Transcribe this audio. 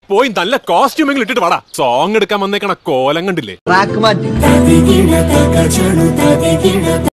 പോയി നല്ല കോസ്റ്റ്യൂമെങ്കിലും ഇട്ടിട്ട് വാടാ. സോങ് എടുക്കാൻ വന്നേക്കണ കോലം കണ്ടില്ലേ.